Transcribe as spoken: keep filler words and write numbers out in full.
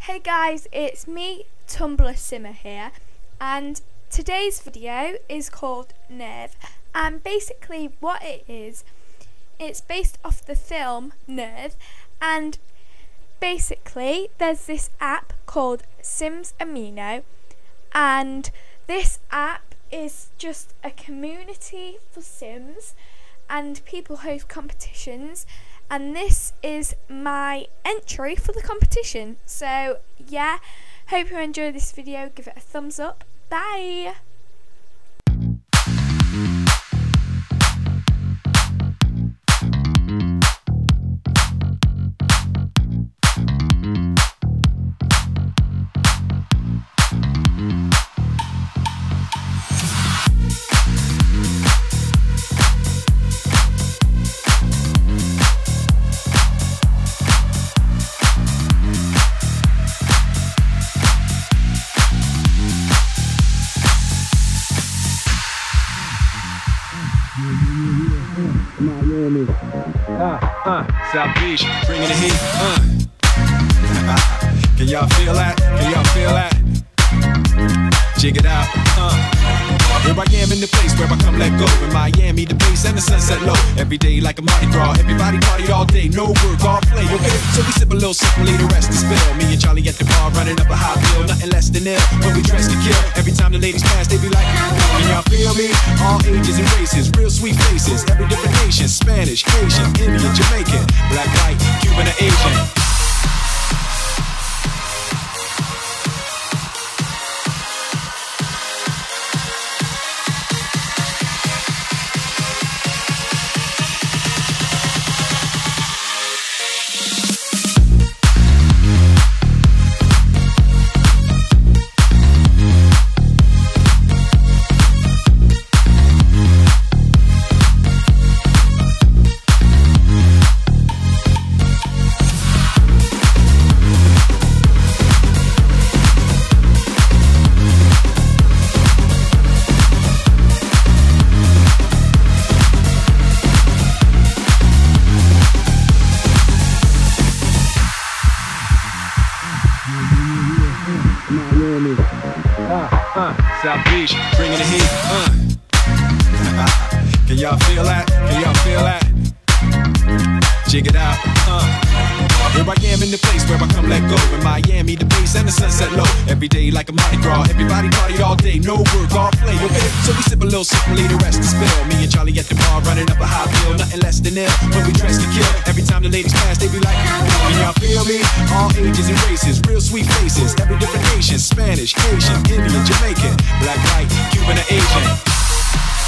Hey guys, it's me, Tumblr Simmer here, and today's video is called Nerve, and basically what it is, it's based off the film Nerve, and basically there's this app called Sims Amino, and this app is just a community for Sims, and people host competitions, and this is my entry for the competition. So yeah, hope you enjoy this video, give it a thumbs up, bye! Miami. Uh, uh, South Beach, bringing the heat. Uh. Can y'all feel that? Can y'all feel that? Jig it out. Uh. Here I am in the place where I come let go. In Miami, the bass and the sunset low. Every day like a Mardi Gras. Everybody party all day. No work, all play. Okay, so we sip a little, sip, leave the rest to spill. Me and Charlie at the bar running up a high bill. Nothing less than ill. When we dress to kill. Every time the ladies pass, they be like, can y'all feel me? All ages and races, real sweet faces. Every different nation, Spanish, Asian, Indian, Jamaican, black, white, Cuban, or Asian. Miami. Uh, uh, South Beach, bringing the heat. Uh. Can y'all feel that? Can y'all feel that? Jig it out. Uh. Here I am in the place where I come let go. In Miami, the bass and the sunset low. Every day like a Mardi Gras. Everybody party all day. No work, all play. Okay, so we sip a little, sip, leave the rest to spill. Me and Charlie at the bar running up a high bill. Nothing less than ill. When we dress to kill. Every time the ladies pass, they be like, can y'all feel me? All ages and races, real sweet faces. Every different nation, Spanish, Asian, Indian, Jamaican, black, white, Cuban, or Asian.